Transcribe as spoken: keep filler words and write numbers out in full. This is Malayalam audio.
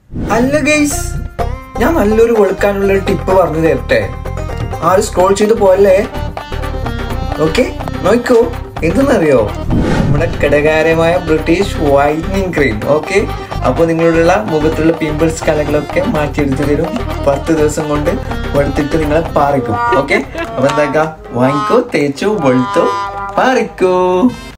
അല്ല ഗൈസ്, ഞാൻ നല്ലൊരു വെളുക്കാനുള്ള ടിപ്പ് പറഞ്ഞു തരട്ടെ. ആരും സ്ക്രോൾ ചെയ്ത് പോയല്ലേ. ഓക്കെ, നോക്കൂ. എന്തെന്നറിയോ? നമ്മുടെ ഘടകാരമായ ബ്രിട്ടീഷ് വൈറ്റനിങ് ക്രീം. ഓക്കെ, അപ്പോൾ നിങ്ങളുള്ള മുഖത്തുള്ള പിമ്പിൾസ് കളകളൊക്കെ മാറ്റിയെടുത്ത് തരും. പത്ത് ദിവസം കൊണ്ട് വെളുത്തിട്ട് നിങ്ങളെ പാറിക്കും. ഓക്കെ, അപ്പൊ എന്താക്കാം, വാങ്ങിക്കോ, തേച്ചോ, വെളുത്തോ, പാറിക്കോ.